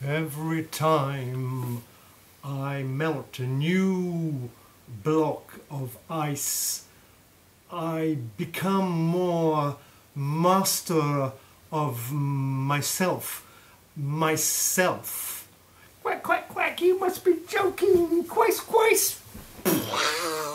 Every time I melt a new block of ice, I become more master of myself. Quack, quack, quack, you must be joking. Quice, quice.